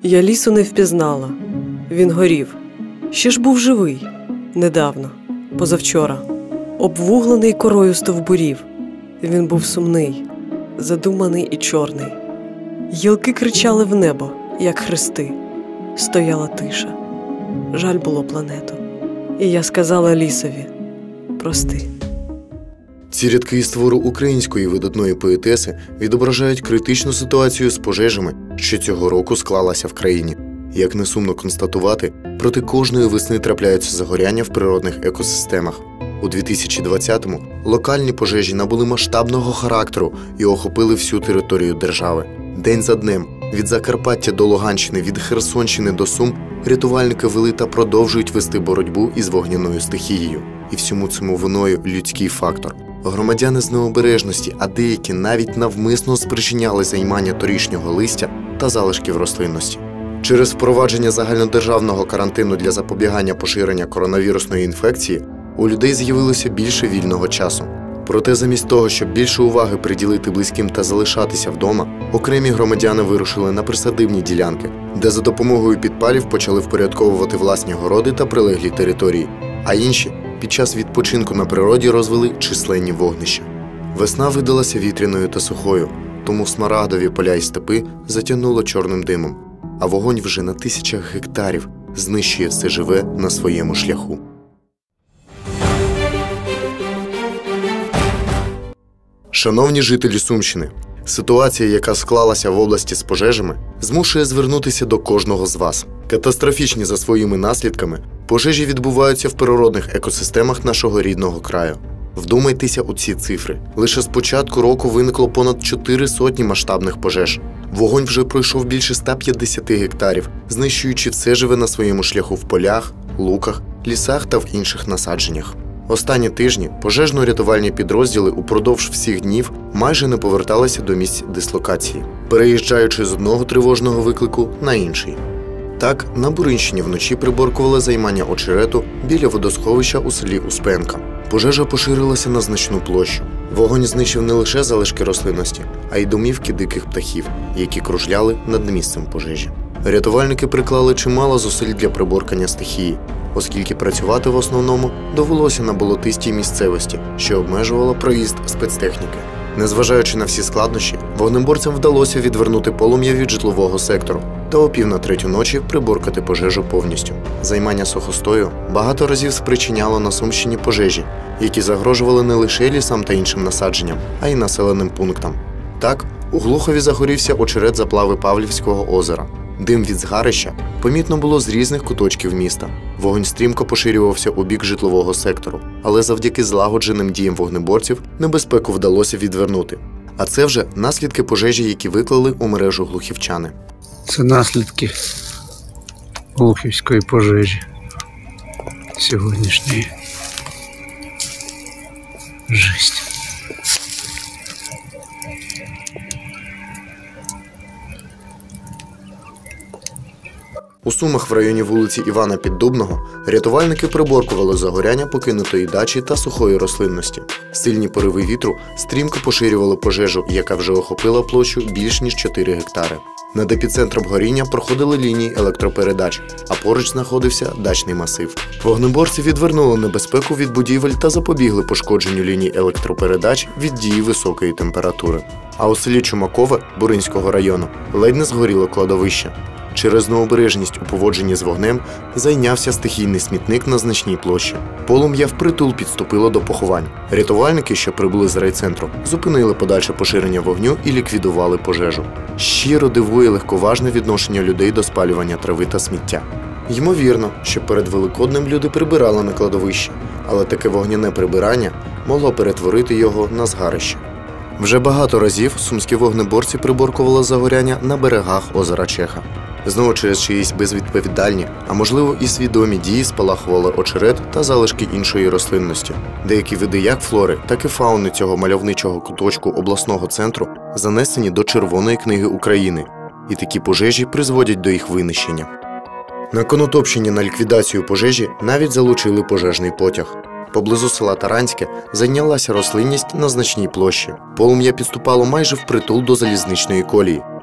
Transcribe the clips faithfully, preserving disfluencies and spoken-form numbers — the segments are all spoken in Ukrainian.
Я лісу не впізнала. Він горів. Ще ж був живий. Недавно. Позавчора. Обвуглений корою стовбурів. Він був сумний, задуманий і чорний. Гілки кричали в небо, як хрести. Стояла тиша. Жаль було планету. І я сказала лісові: прости. Ці рядки із твору української видатної поетеси відображають критичну ситуацію з пожежами, що цього року склалася в країні. Як не сумно констатувати, проти кожної весни трапляються загоряння в природних екосистемах. У дві тисячі двадцятому локальні пожежі набули масштабного характеру і охопили всю територію держави. День за днем, від Закарпаття до Луганщини, від Херсонщини до Сум, рятувальники вели та продовжують вести боротьбу із вогняною стихією. І всьому цьому виною людський фактор. Громадяни з необережності, а деякі навіть навмисно спричиняли займання торішнього листя та залишків рослинності. Через впровадження загальнодержавного карантину для запобігання поширення коронавірусної інфекції у людей з'явилося більше вільного часу. Проте замість того, щоб більше уваги приділити близьким та залишатися вдома, окремі громадяни вирушили на присадибні ділянки, де за допомогою підпалів почали впорядковувати власні городи та прилеглі території, а інші під час відпочинку на природі розвели численні вогнища. Весна видалася вітряною та сухою, тому смарагдові поля й степи затягнуло чорним димом, а вогонь вже на тисячах гектарів знищує все живе на своєму шляху. Шановні жителі Сумщини, ситуація, яка склалася в області з пожежами, змушує звернутися до кожного з вас. Катастрофічні за своїми наслідками, пожежі відбуваються в природних екосистемах нашого рідного краю. Вдумайтеся у ці цифри. Лише з початку року виникло понад чотири сотні масштабних пожеж. Вогонь вже пройшов більше ста п'ятдесяти гектарів, знищуючи все живе на своєму шляху в полях, луках, лісах та в інших насадженнях. Останні тижні пожежно-рятувальні підрозділи упродовж всіх днів майже не поверталися до місць дислокації, переїжджаючи з одного тривожного виклику на інший. Так, на Буринщині вночі приборкували займання очерету біля водосховища у селі Успенка. Пожежа поширилася на значну площу. Вогонь знищив не лише залишки рослинності, а й домівки диких птахів, які кружляли над місцем пожежі. Рятувальники приклали чимало зусиль для приборкання стихії, оскільки працювати в основному довелося на болотистій місцевості, що обмежувало проїзд спецтехніки. Незважаючи на всі складнощі, вогнеборцям вдалося відвернути полум'я від житлового сектору та о пів на третю ночі приборкати пожежу повністю. Займання сухостою багато разів спричиняло на Сумщині пожежі, які загрожували не лише лісам та іншим насадженням, а й населеним пунктам. Так, у Глухові загорівся очерет заплави Павлівського озера. Дим від згарища помітно було з різних куточків міста. Вогонь стрімко поширювався у бік житлового сектору, але завдяки злагодженим діям вогнеборців небезпеку вдалося відвернути. А це вже наслідки пожежі, які виклали у мережу глухівчани. Це наслідки глухівської пожежі сьогоднішньої. Жесть. У Сумах в районі вулиці Івана Піддубного рятувальники приборкували загоряння покинутої дачі та сухої рослинності. Сильні пориви вітру стрімко поширювали пожежу, яка вже охопила площу більш ніж чотири гектари. Над епіцентром горіння проходили лінії електропередач, а поруч знаходився дачний масив. Вогнеборці відвернули небезпеку від будівель та запобігли пошкодженню ліній електропередач від дії високої температури. А у селі Чумакове Буринського району ледь не згоріло кладовище. Через необережність у поводженні з вогнем зайнявся стихійний смітник на значній площі. Полум'я впритул підступило до поховань. Рятувальники, що прибули з райцентру, зупинили подальше поширення вогню і ліквідували пожежу. Щиро дивує легковажне відношення людей до спалювання трави та сміття. Ймовірно, що перед Великоднем люди прибирали на кладовище, але таке вогняне прибирання могло перетворити його на згарище. Вже багато разів сумські вогнеборці приборкували загоряння на берегах озера Чеха. Знову через чиїсь безвідповідальні, а можливо і свідомі дії спалахували очерет та залишки іншої рослинності. Деякі види як флори, так і фауни цього мальовничого куточку обласного центру занесені до Червоної книги України, і такі пожежі призводять до їх винищення. На Конотопщині на ліквідацію пожежі навіть залучили пожежний потяг. Поблизу села Таранське зайнялася рослинність на значній площі. Полум'я підступало майже впритул до залізничної колії.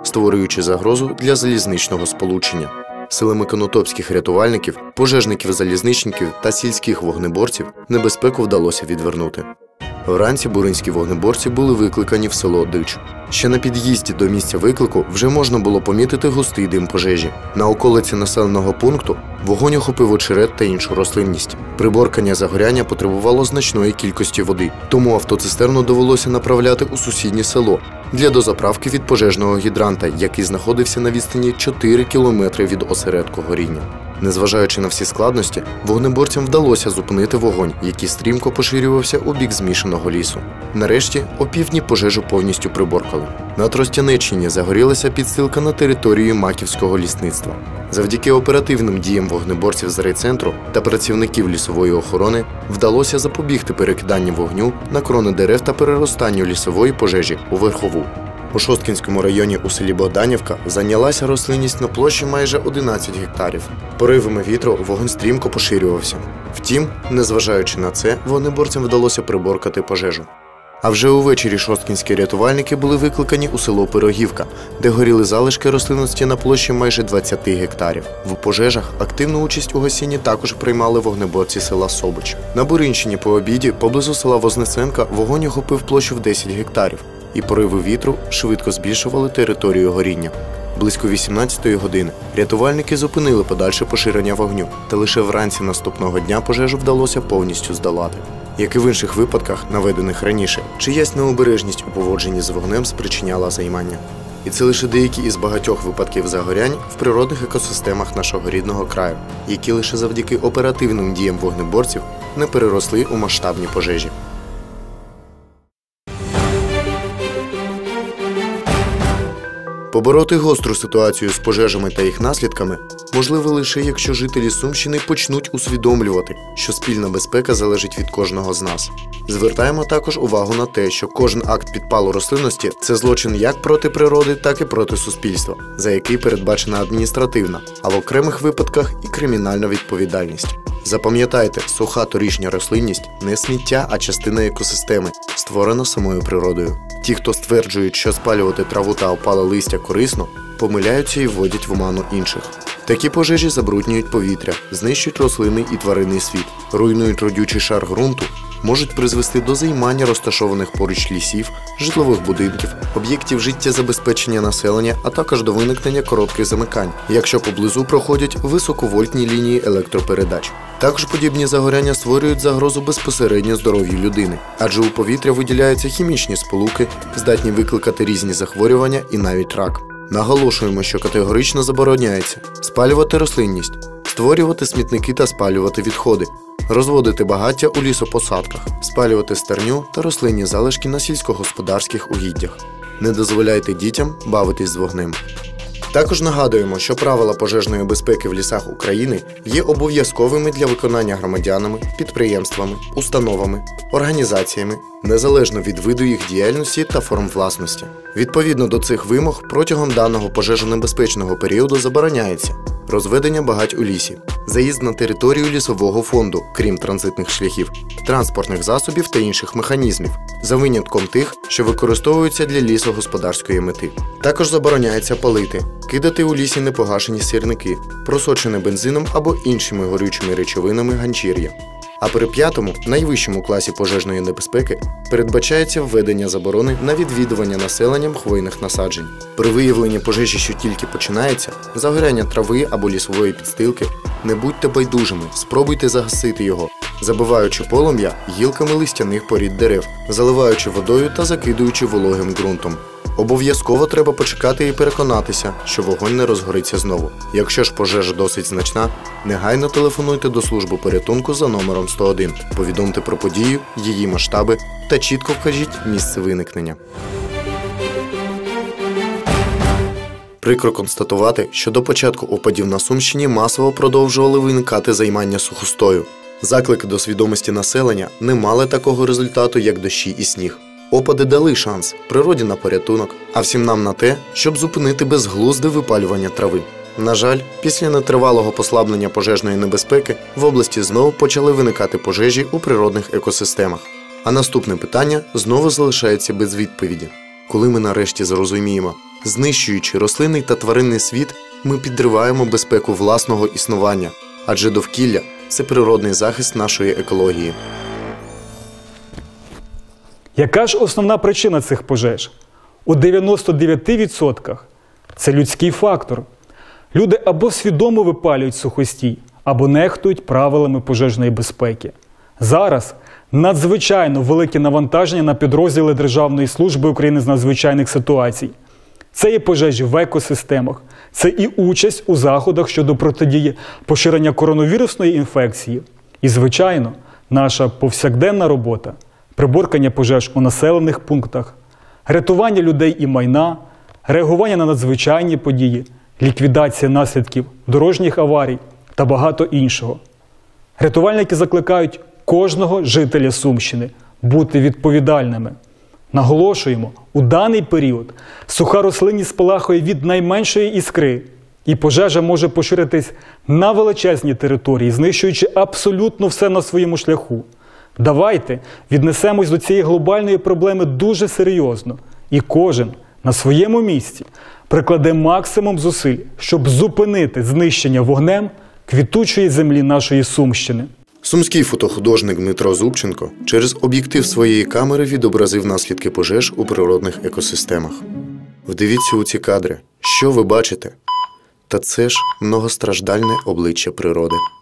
створюючи загрозу для залізничного сполучення. Силами конотопських рятувальників, пожежників-залізничників та сільських вогнеборців небезпеку вдалося відвернути. Вранці буринські вогнеборці були викликані в село Дич. Ще на під'їзді до місця виклику вже можна було помітити густий дим пожежі. На околиці населеного пункту вогонь охопив очерет та іншу рослинність. Приборкання загоряння потребувало значної кількості води, тому автоцистерну довелося направляти у сусіднє село для дозаправки від пожежного гідранта, який знаходився на відстані чотири кілометри від осередку горіння. Незважаючи на всі складності, вогнеборцям вдалося зупинити вогонь, який стрімко поширювався у бік змішаного лісу. Нарешті, опівдні пожежу повністю приборкали. На Тростянеччині загорілася підстилка на території Маківського лісництва. Завдяки оперативним діям вогнеборців з райцентру та працівників лісової охорони вдалося запобігти перекиданню вогню на крони дерев та переростанню лісової пожежі у верхову. У Шосткинському районі у селі Богданівка зайнялася рослинність на площі майже одинадцять гектарів. Поривами вітру вогонь стрімко поширювався. Втім, незважаючи на це, вогнеборцям вдалося приборкати пожежу. А вже увечері шосткинські рятувальники були викликані у село Пирогівка, де горіли залишки рослинності на площі майже двадцять гектарів. В пожежах активну участь у гасінні також приймали вогнеборці села Собич. На Буринщині по обіді, поблизу села Вознесенка, вогонь охопив площу в десять гектарів. І пориви вітру швидко збільшували територію горіння. Близько вісімнадцятої години рятувальники зупинили подальше поширення вогню, та лише вранці наступного дня пожежу вдалося повністю здолати. Як і в інших випадках, наведених раніше, чиясь необережність у поводженні з вогнем спричиняла займання. І це лише деякі із багатьох випадків загорянь в природних екосистемах нашого рідного краю, які лише завдяки оперативним діям вогнеборців не переросли у масштабні пожежі. Побороти гостру ситуацію з пожежами та їх наслідками можливо лише якщо жителі Сумщини почнуть усвідомлювати, що спільна безпека залежить від кожного з нас. Звертаємо також увагу на те, що кожен акт підпалу рослинності – це злочин як проти природи, так і проти суспільства, за який передбачена адміністративна, а в окремих випадках і кримінальна відповідальність. Запам'ятайте, суха торічня рослинність – не сміття, а частина екосистеми, створена самою природою. Ті, хто стверджують, що спалювати траву та опале листя корисно, помиляються і вводять в оману інших. Такі пожежі забруднюють повітря, знищують рослинний і тваринний світ, руйнують родючий шар ґрунту, можуть призвести до займання розташованих поруч лісів, житлових будинків, об'єктів життєзабезпечення населення, а також до виникнення коротких замикань, якщо поблизу проходять високовольтні лінії електропередач. Також подібні загоряння створюють загрозу безпосередньо здоров'ю людини, адже у повітря виділяються хімічні сполуки, здатні викликати різні захворювання і навіть рак. Наголошуємо, що категорично забороняється спалювати рослинність, створювати смітники та спалювати відходи, розводити багаття у лісопосадках, спалювати стерню та рослинні залишки на сільськогосподарських угіддях. Не дозволяйте дітям бавитись з вогнем. Також нагадуємо, що правила пожежної безпеки в лісах України є обов'язковими для виконання громадянами, підприємствами, установами, організаціями, незалежно від виду їх діяльності та форм власності. Відповідно до цих вимог, протягом даного пожежонебезпечного періоду забороняється розведення багать у лісі, заїзд на територію лісового фонду, крім транзитних шляхів, транспортних засобів та інших механізмів, за винятком тих, що використовуються для лісогосподарської мети. Також забороняється палити, кидати у лісі непогашені сірники, просочене бензином або іншими горючими речовинами ганчір'я. А при п'ятому, найвищому класі пожежної небезпеки передбачається введення заборони на відвідування населенням хвойних насаджень. При виявленні пожежі, що тільки починається, загоряння трави або лісової підстилки, не будьте байдужими, спробуйте загасити його, забиваючи полум'я гілками листяних порід дерев, заливаючи водою та закидуючи вологим ґрунтом. Обов'язково треба почекати і переконатися, що вогонь не розгориться знову. Якщо ж пожежа досить значна, негайно телефонуйте до служби порятунку за номером сто один, повідомте про подію, її масштаби та чітко вкажіть місце виникнення. Прикро констатувати, що до початку опадів на Сумщині масово продовжували виникати займання сухостою. Заклики до свідомості населення не мали такого результату, як дощі і сніг. Опади дали шанс природі на порятунок, а всім нам на те, щоб зупинити безглузде випалювання трави. На жаль, після нетривалого послаблення пожежної небезпеки в області знову почали виникати пожежі у природних екосистемах. А наступне питання знову залишається без відповіді. Коли ми нарешті зрозуміємо, Знищуючи рослинний та тваринний світ, ми підриваємо безпеку власного існування, адже довкілля – це природний захист нашої екології. Яка ж основна причина цих пожеж? У дев'яноста дев'яти відсотках це людський фактор. Люди або свідомо випалюють сухостій, або нехтують правилами пожежної безпеки. Зараз надзвичайно велике навантаження на підрозділи Державної служби України з надзвичайних ситуацій. Це і пожежі в екосистемах, це і участь у заходах щодо протидії поширення коронавірусної інфекції. І, звичайно, наша повсякденна робота – приборкання пожеж у населених пунктах, рятування людей і майна, реагування на надзвичайні події, ліквідація наслідків дорожніх аварій та багато іншого. Рятувальники закликають кожного жителя Сумщини бути відповідальними. Наголошуємо, у даний період суха рослинність спалахує від найменшої іскри, і пожежа може поширитись на величезні території, знищуючи абсолютно все на своєму шляху. Давайте віднесемось до цієї глобальної проблеми дуже серйозно, і кожен на своєму місці прикладе максимум зусиль, щоб зупинити знищення вогнем квітучої землі нашої Сумщини. Сумський фотохудожник Дмитро Зубченко через об'єктив своєї камери відобразив наслідки пожеж у природних екосистемах. Вдивіться у ці кадри. Що ви бачите? Та це ж многостраждальне обличчя природи.